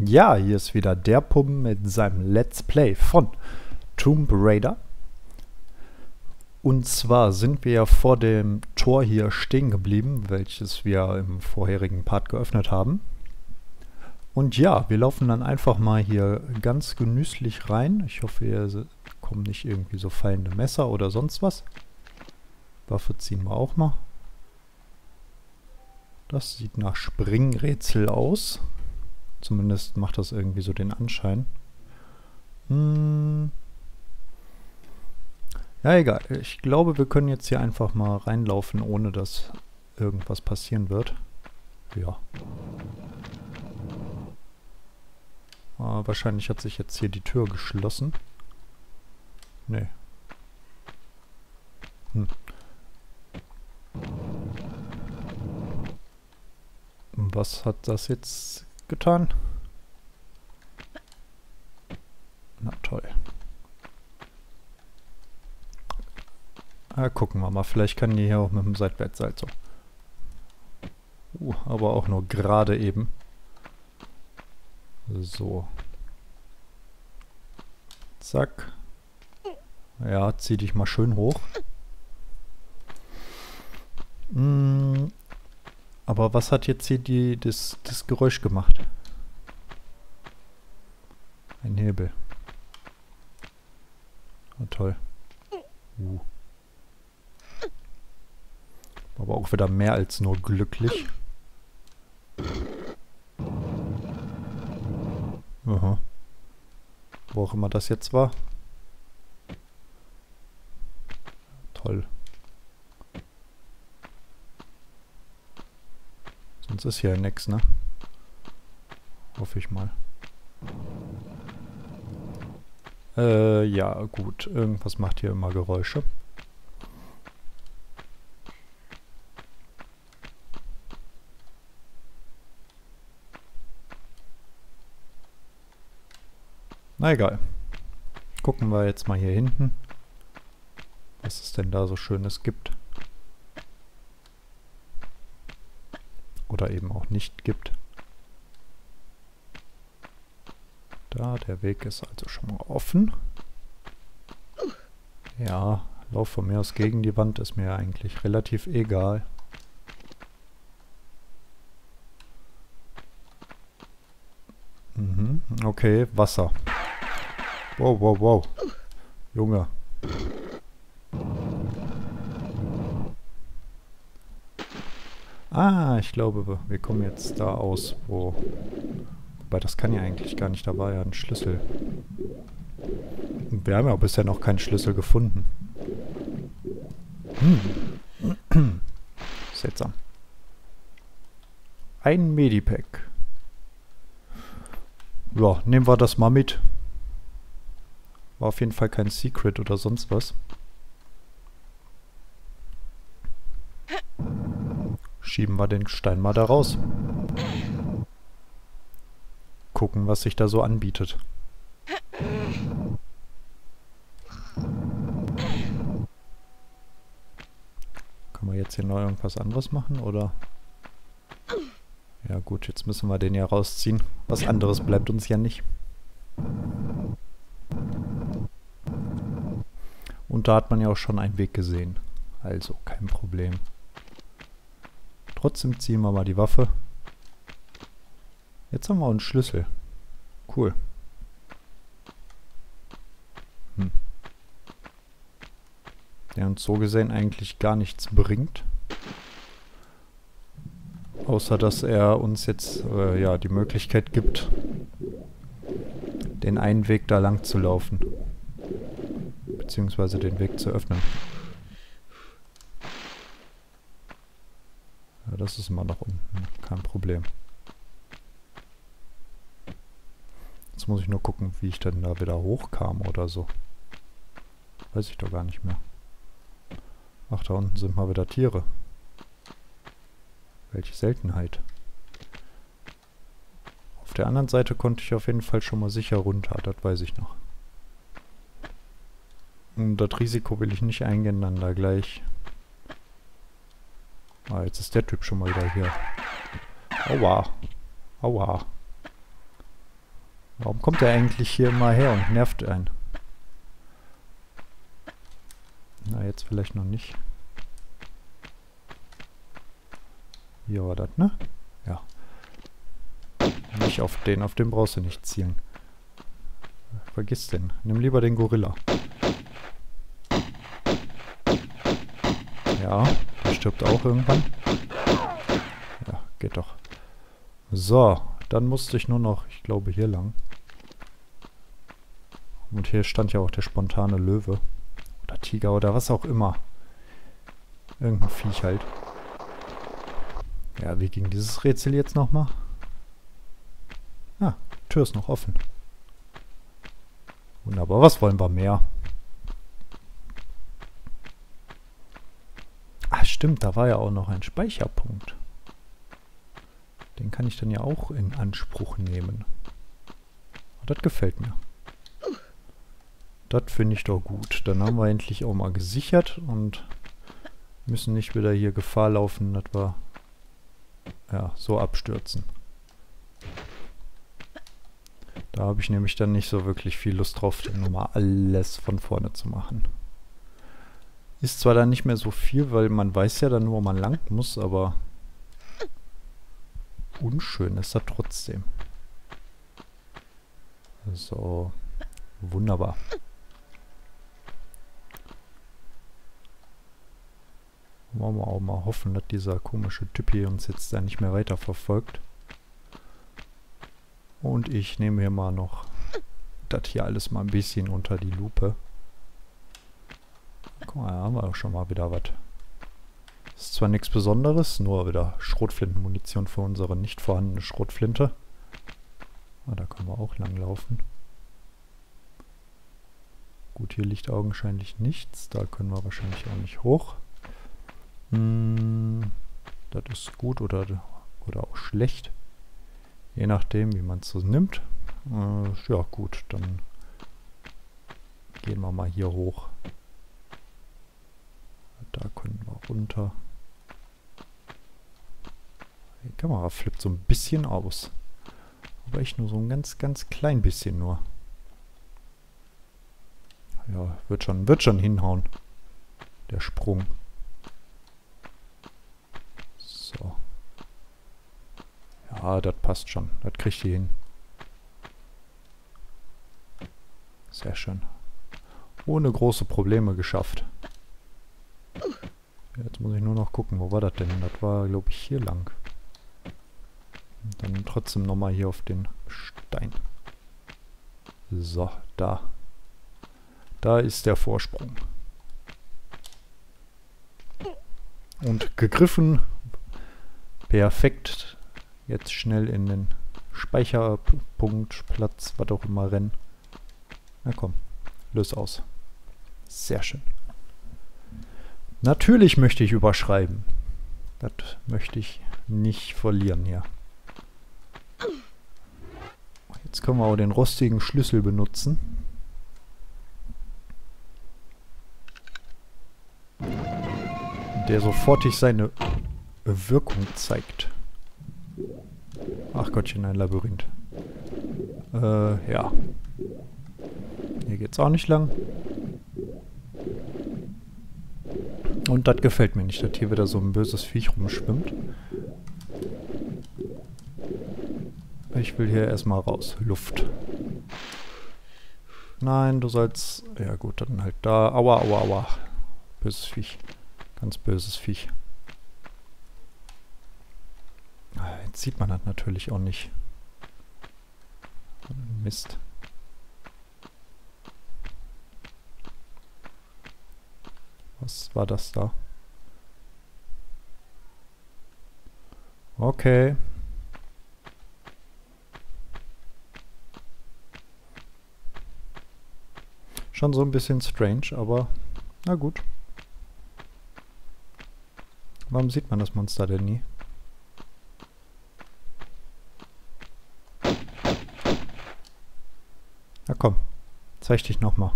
Ja, hier ist wieder der Pum mit seinem Let's Play von Tomb Raider. Und zwar sind wir ja vor dem Tor hier stehen geblieben, welches wir im vorherigen Part geöffnet haben. Und ja, wir laufen dann einfach mal hier ganz genüsslich rein. Ich hoffe, hier kommen nicht irgendwie so fallende Messer oder sonst was. Waffe ziehen wir auch mal. Das sieht nach Springrätsel aus. Zumindest macht das irgendwie so den Anschein. Ja, egal. Ich glaube, wir können jetzt hier einfach mal reinlaufen, ohne dass irgendwas passieren wird. Ja. Wahrscheinlich hat sich jetzt hier die Tür geschlossen. Nee. Was hat das jetzt getan? Na toll. Gucken wir mal. Vielleicht kann die hier auch mit dem Seitwärtssalto. Aber auch nur gerade eben. So. Zack. Ja, zieh dich mal schön hoch. Aber was hat jetzt hier das Geräusch gemacht? Ein Hebel. Oh, toll. Aber auch wieder mehr als nur glücklich. Aha. Wo auch immer das jetzt war. Toll. Sonst ist hier ja nix, ne? Hoffe ich mal. Ja, gut. Irgendwas macht hier immer Geräusche. Na egal. Gucken wir jetzt mal hier hinten, was es denn da so Schönes gibt. Oder eben auch nicht gibt. Da, der Weg ist also schon mal offen. Ja, lauf von mir aus gegen die Wand, ist mir eigentlich relativ egal. Okay, Wasser. Wow, wow, wow. Junge. Ich glaube, wir kommen jetzt da aus, wo... Wobei, das kann ja eigentlich gar nicht, da war ja ein Schlüssel. Und wir haben ja bisher noch keinen Schlüssel gefunden. Seltsam. Ein Medipack. Ja, nehmen wir das mal mit. War auf jeden Fall kein Secret oder sonst was. Schieben wir den Stein mal da raus. Gucken, was sich da so anbietet. Können wir jetzt hier noch irgendwas anderes machen, oder? Ja gut, jetzt müssen wir den ja rausziehen. Was anderes bleibt uns ja nicht. Und da hat man ja auch schon einen Weg gesehen. Also kein Problem. Trotzdem ziehen wir mal die Waffe. Jetzt haben wir einen Schlüssel. Cool. Der uns so gesehen eigentlich gar nichts bringt. Außer dass er uns jetzt ja, die Möglichkeit gibt, den einen Weg da lang zu laufen. Beziehungsweise den Weg zu öffnen. Ja, das ist immer noch unten. Kein Problem. Jetzt muss ich nur gucken, wie ich dann da wieder hochkam oder so. Weiß ich doch gar nicht mehr. Ach, da unten sind mal wieder Tiere. Welche Seltenheit. Auf der anderen Seite konnte ich auf jeden Fall schon mal sicher runter, das weiß ich noch. Und das Risiko will ich nicht eingehen, dann da gleich. Jetzt ist der Typ schon mal wieder hier. Aua. Aua. Warum kommt er eigentlich hier immer her und nervt einen? Na, jetzt vielleicht noch nicht. Hier war das, ne? Ja. Nicht auf den brauchst du nicht zielen. Vergiss den. Nimm lieber den Gorilla. Ja, der stirbt auch irgendwann. Ja, geht doch. So, dann musste ich nur noch, ich glaube, hier lang. Und hier stand ja auch der spontane Löwe. Oder Tiger oder was auch immer. Irgendein Viech halt. Ja, wie ging dieses Rätsel jetzt nochmal? Ah, Tür ist noch offen. Wunderbar, was wollen wir mehr? Ah, stimmt, da war ja auch noch ein Speicherpunkt. Den kann ich dann ja auch in Anspruch nehmen. Das gefällt mir. Das finde ich doch gut. Dann haben wir endlich auch mal gesichert und müssen nicht wieder hier Gefahr laufen, dass wir ja, so abstürzen. Da habe ich nämlich dann nicht so wirklich viel Lust drauf, dann nochmal alles von vorne zu machen. Ist zwar dann nicht mehr so viel, weil man weiß ja dann, wo man lang muss, aber unschön ist das trotzdem. So, wunderbar. Wollen wir auch mal hoffen, dass dieser komische Typ hier uns jetzt da nicht mehr weiter verfolgt. Und ich nehme hier mal noch das hier alles mal ein bisschen unter die Lupe. Guck mal, da haben wir auch schon mal wieder was. Ist zwar nichts Besonderes, nur wieder Schrotflintenmunition für unsere nicht vorhandene Schrotflinte. Ah, da können wir auch lang laufen. Gut, hier liegt augenscheinlich nichts. Da können wir wahrscheinlich auch nicht hoch. Das ist gut oder auch schlecht. Je nachdem, wie man es so nimmt. Ja gut, dann gehen wir mal hier hoch. Da können wir runter. Die Kamera flippt so ein bisschen aus. Aber echt nur so ein ganz, ganz klein bisschen nur. Ja, wird schon hinhauen. Der Sprung. So. Ja, das passt schon. Das kriegt ihr hin. Sehr schön. Ohne große Probleme geschafft. Jetzt muss ich nur noch gucken, wo war das denn? Das war, glaube ich, hier lang. Und dann trotzdem nochmal hier auf den Stein. So, da. Da ist der Vorsprung. Und gegriffen. Perfekt. Jetzt schnell in den Speicherpunkt, Platz, was auch immer rennen. Na komm, löse aus. Sehr schön. Natürlich möchte ich überschreiben. Das möchte ich nicht verlieren hier. Jetzt können wir auch den rostigen Schlüssel benutzen. Der sofortig seine Wirkung zeigt. Ach Gottchen, ein Labyrinth. Ja. Hier geht's auch nicht lang. Und das gefällt mir nicht, dass hier wieder so ein böses Viech rumschwimmt. Ich will hier erstmal raus. Luft. Nein, du sollst... Ja gut, dann halt da. Aua, aua, aua. Böses Viech. Ganz böses Viech. Jetzt sieht man das natürlich auch nicht. Mist. Was war das da? Okay. Schon so ein bisschen strange, aber na gut. Warum sieht man das Monster denn nie? Na komm, zeig dich nochmal.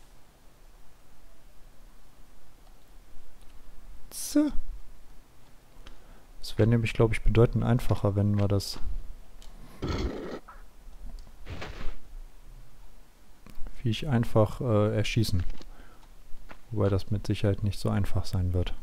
So. Es wäre nämlich, glaube ich, bedeutend einfacher, wenn wir das Viech einfach erschießen. Wobei das mit Sicherheit nicht so einfach sein wird.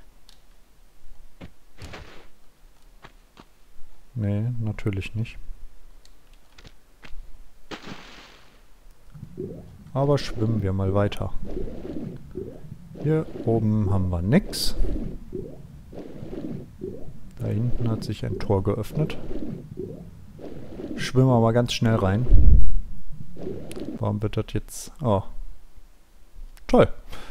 Nee, natürlich nicht. Aber schwimmen wir mal weiter. Hier oben haben wir nix. Da hinten hat sich ein Tor geöffnet. Schwimmen wir mal ganz schnell rein. Warum wird das jetzt... Oh. Toll.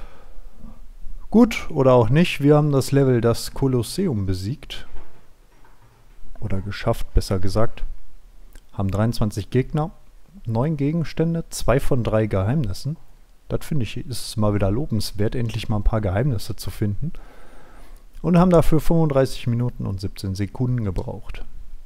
Gut, oder auch nicht. Wir haben das Level, das Kolosseum besiegt. Oder geschafft, besser gesagt. Haben 23 Gegner, 9 Gegenstände, 2 von 3 Geheimnissen. Das finde ich, ist mal wieder lobenswert, endlich mal ein paar Geheimnisse zu finden. Und haben dafür 35 Minuten und 17 Sekunden gebraucht.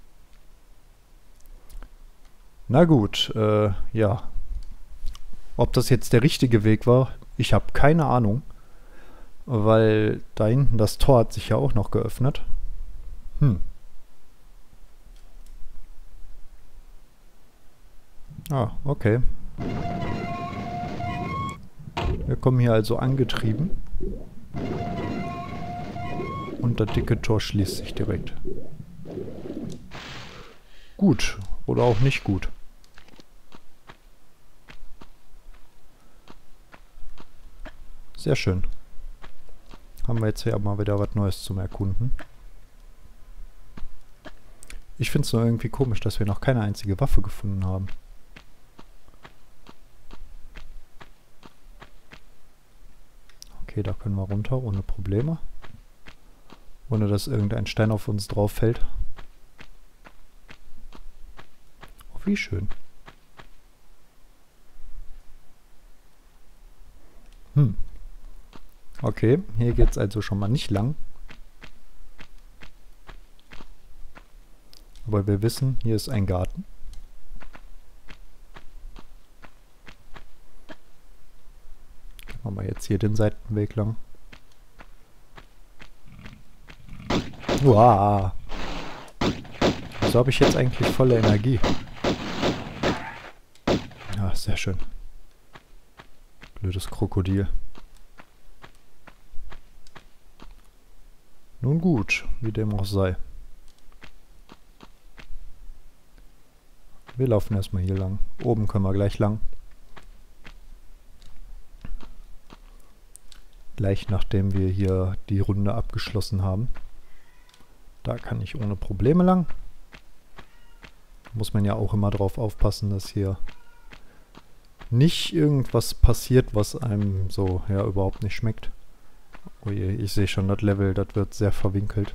Na gut, ja. Ob das jetzt der richtige Weg war, ich habe keine Ahnung. Weil da hinten das Tor hat sich ja auch noch geöffnet. Ah, okay. Wir kommen hier also angetrieben. Und das dicke Tor schließt sich direkt. Gut. Oder auch nicht gut. Sehr schön. Haben wir jetzt hier mal wieder was Neues zum Erkunden. Ich finde es nur irgendwie komisch, dass wir noch keine einzige Waffe gefunden haben. Okay, da können wir runter, ohne Probleme. Ohne dass irgendein Stein auf uns drauf fällt. Oh, wie schön. Okay, hier geht es also schon mal nicht lang. Aber wir wissen, hier ist ein Garten. Gehen wir mal jetzt hier den Seitenweg lang. Uah. Wieso habe ich jetzt eigentlich volle Energie? Ja, sehr schön. Blödes Krokodil. Nun gut, wie dem auch sei. Wir laufen erstmal hier lang. Oben können wir gleich lang. Gleich nachdem wir hier die Runde abgeschlossen haben. Da kann ich ohne Probleme lang. Muss man ja auch immer drauf aufpassen, dass hier nicht irgendwas passiert, was einem so ja überhaupt nicht schmeckt. Oh je, ich sehe schon das Level, das wird sehr verwinkelt.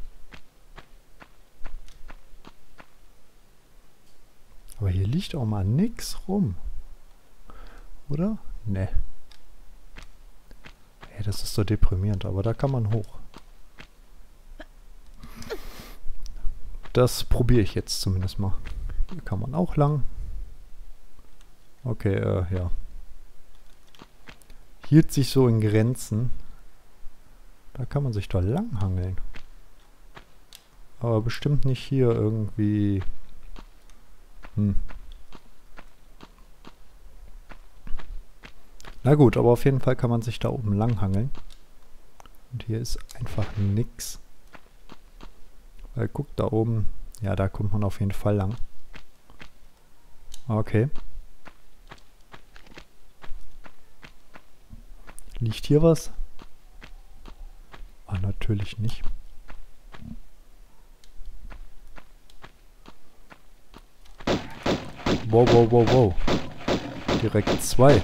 Aber hier liegt auch mal nix rum. Oder? Ne. Hey, das ist so deprimierend, aber da kann man hoch. Das probiere ich jetzt zumindest mal. Hier kann man auch lang. Okay, ja. Hielt sich so in Grenzen. Da kann man sich doch langhangeln. Aber bestimmt nicht hier irgendwie... Na gut, aber auf jeden Fall kann man sich da oben langhangeln. Und hier ist einfach nix. Weil guck da oben. Ja, da kommt man auf jeden Fall lang. Okay. Liegt hier was? Ah, natürlich nicht. Wow, wow, wow, wow. Direkt 2.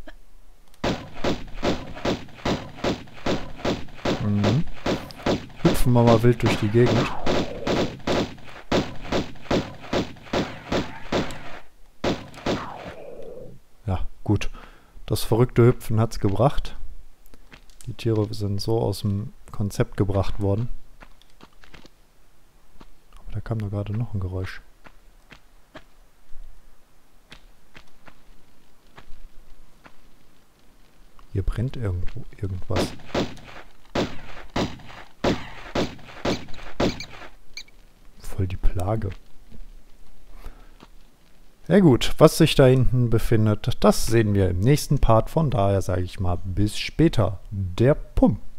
Hüpfen wir mal wild durch die Gegend. Ja, gut. Das verrückte Hüpfen hat's gebracht. Die Tiere sind so aus dem Konzept gebracht worden. Aber da kam da gerade noch ein Geräusch. Hier brennt irgendwo irgendwas. Voll die Plage. Ja gut, was sich da hinten befindet, das sehen wir im nächsten Part. Von daher sage ich mal bis später. Der Pump.